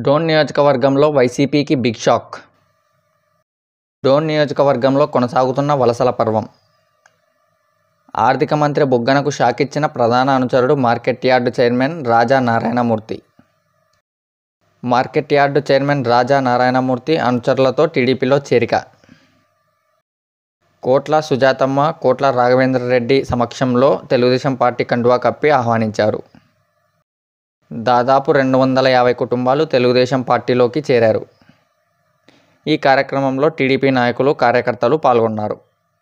డోన్ నియోజకవర్గంలో వైసీపీకి big shock. Dhone నియోజకవర్గంలో కొనసాగుతున్న వలసల పర్వం. ఆర్థిక మంత్రి బుగ్గనకు షాక్ ఇచ్చిన ప్రధాన అనుచరుడు market yard chairman Raja Narayanamurthy. Market yard chairman Raja Narayanamurthy అనుచరులతో టీడీపీలో చేరిక. కోట్ల సుజాతమ్మ, కోట్ల రాఘవేంద్రరెడ్డి సమక్షంలో తెలుగుదేశం పార్టీ కండువా కప్పి ఆహ్వానించారు. దాదాపు 250 కుటుంబాలు తెలుగుదేశం పార్టీలోకి చేరారు. ఈ కార్యక్రమంలో టీడీపీ నాయకులు, కార్యకర్తలు పాల్గొన్నారు.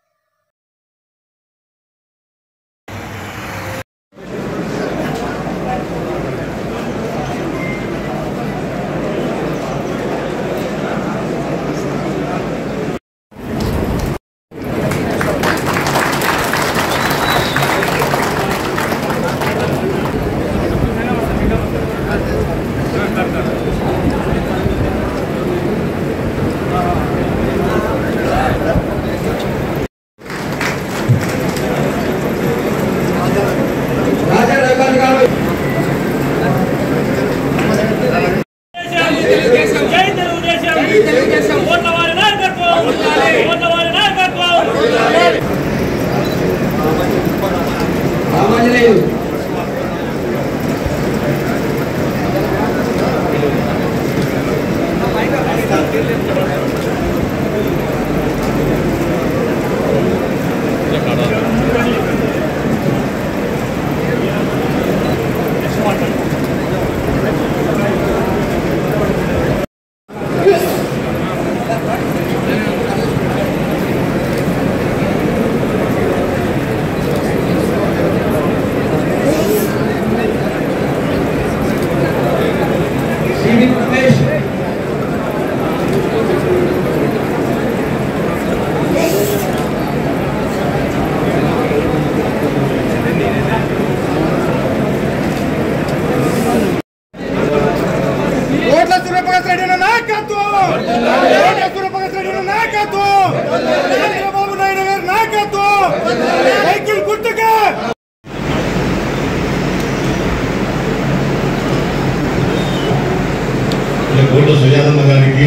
సుజాతమ్మ గారికి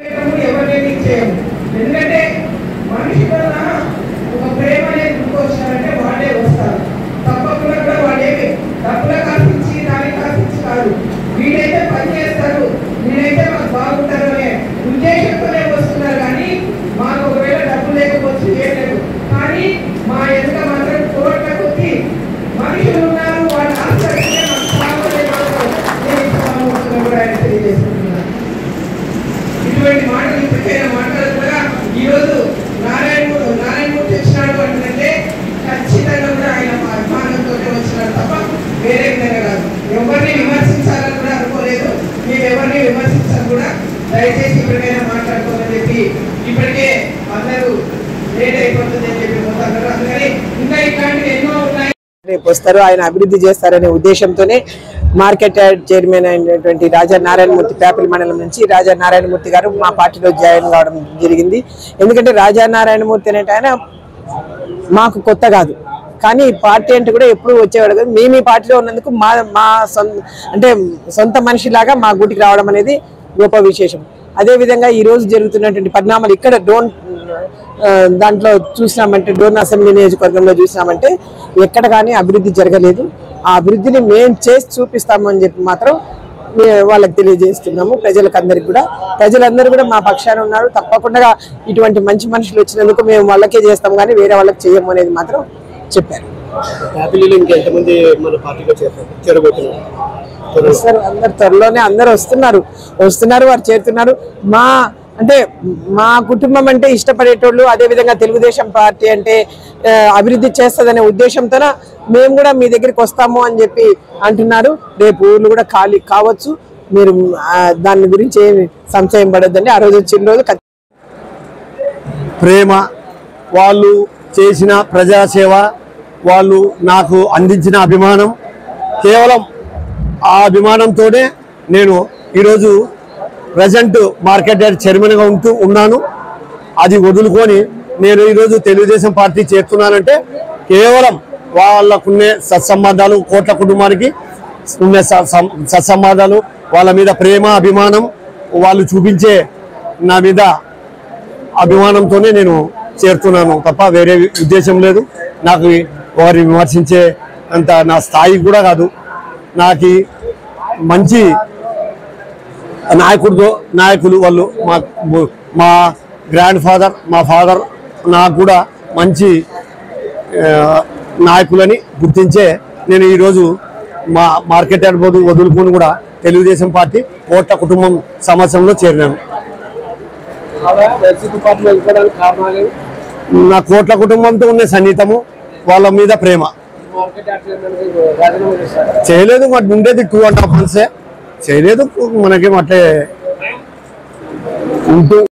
ఎందుకంటే మనిషి కన్నా ఒక ప్రేమ అనేది గుర్తొచ్చారంటే వాడే వస్తారు. తప్పకుండా కూడా వాడేమి డబ్బులు కాసించి దాన్ని కాసించి కాదు, వీడైతే పని చేస్తారు, నేనైతే మాకు బాగుంటారు అనే ఉద్దేశంతోనే వస్తున్నారు. కానీ మాకు ఒకవేళ డబ్బు లేకపోవచ్చు, ఏం లేదు, కానీ మా ఎదుట మాత్రం కోట్ల కొద్ది మనుషులు ఉన్నారు. వాళ్ళ ఆశ్చర్యంగా మాకు బాగోలేదు కూడా ఆయన తెలియజేస్తున్నారు. ఇటువంటి మాటలు ఇప్పటికైనా మాట్లాడకుండా ఈరోజు నారాయణమూర్తి వచ్చినాడు అంటే ఖచ్చితంగా కూడా ఆయన అభిమానంతో వచ్చినాడు తప్ప వేరే విధంగా కాదు. ఎవరిని విమర్శించాలని కూడా అనుకోలేదు. మేము ఎవరిని విమర్శించాలి కూడా దయచేసి ఇప్పటికైనా మాట్లాడుకోమని చెప్పి ఇప్పటికే అందరూ లేట్ అయిపోతుంది అని చెప్పి పోతారు. అందుకని ఇంకా ఇట్లాంటివి ఎన్నో ఉన్నాయి. రేపు వస్తారు, ఆయన అభివృద్ధి చేస్తారనే ఉద్దేశంతోనే మార్కెట్ యార్డ్ చైర్మన్ అయినటువంటి రాజా నారాయణమూర్తి పేపల్ మండలం నుంచి రాజా నారాయణమూర్తి గారు మా పార్టీలో జాయిన్ కావడం జరిగింది. ఎందుకంటే రాజా నారాయణమూర్తి అనేట ఆయన మాకు కొత్త కాదు, కానీ పార్టీ అంటే కూడా ఎప్పుడు వచ్చేవాడు కాదు. మేము ఈ పార్టీలో ఉన్నందుకు మా సొంత మనిషిలాగా మా గుటికి రావడం అనేది గొప్ప విశేషం. అదేవిధంగా ఈరోజు జరుగుతున్నటువంటి పరిణామాలు ఇక్కడ దాంట్లో చూసినామంటే, డోన్ అసెంబ్లీ నియోజకవర్గంలో చూసినామంటే ఎక్కడ కానీ అభివృద్ధి జరగలేదు. ఆ అభివృద్ధిని మేము చేసి చూపిస్తాము అని చెప్పి మాత్రం వాళ్ళకి తెలియజేస్తున్నాము. ప్రజలందరూ కూడా మా పక్షాన ఉన్నారు. తప్పకుండా ఇటువంటి మంచి మనుషులు వచ్చినందుకు మేము వాళ్ళకే చేస్తాం, కానీ వేరే వాళ్ళకి చేయము అనేది మాత్రం చెప్పారు. సార్ అందరు త్వరలోనే అందరు వస్తున్నారు, వారు చేరుతున్నారు. మా కుటుంబం అంటే ఇష్టపడేటోళ్ళు, అదేవిధంగా తెలుగుదేశం పార్టీ అంటే అభివృద్ధి చేస్తుందనే ఉద్దేశంతో మేము కూడా మీ దగ్గరికి వస్తాము అని చెప్పి అంటున్నారు. రేపు ఊళ్ళు కూడా ఖాళీ కావచ్చు, మీరు దాని గురించి ఏమి సంశయం పడొద్దండి. ఆ రోజు వచ్చిన రోజు ప్రేమ, వాళ్ళు చేసిన ప్రజాసేవ, వాళ్ళు నాకు అందించిన అభిమానం, కేవలం ఆ అభిమానంతోనే నేను ఈరోజు ప్రజెంట్ మార్కెట్ యార్డ్ చైర్మన్గా ఉన్నాను. అది వదులుకొని నేను ఈరోజు తెలుగుదేశం పార్టీ చేరుతున్నానంటే కేవలం వాళ్ళకున్నే సత్సంబంధాలు, కోట్ల కుటుంబానికి ఉన్న సత్సంబంధాలు, వాళ్ళ మీద ప్రేమ అభిమానం వాళ్ళు చూపించే నా మీద అభిమానంతోనే నేను చేరుతున్నాను తప్ప వేరే ఉద్దేశం లేదు. నాకు వారిని విమర్శించే అంత నా స్థాయి కూడా కాదు. నాకు మంచి నాయకులు వాళ్ళు మా గ్రాండ్ ఫాదర్ మా ఫాదర్ నాకు కూడా మంచి నాయకులని గుర్తించే నేను ఈరోజు మా మార్కెట్ యార్డ్ వదులుకొని కూడా తెలుగుదేశం పార్టీ కోట్ల కుటుంబం సమాజంలో చేరినాను. నా కోట్ల కుటుంబంతో ఉన్న సన్నిహితము వాళ్ళ మీద ప్రేమ చేయలేదు. మరి ఉండేది 2.5 months చేయలేదు. మనకేం అట్లే ఉంటూ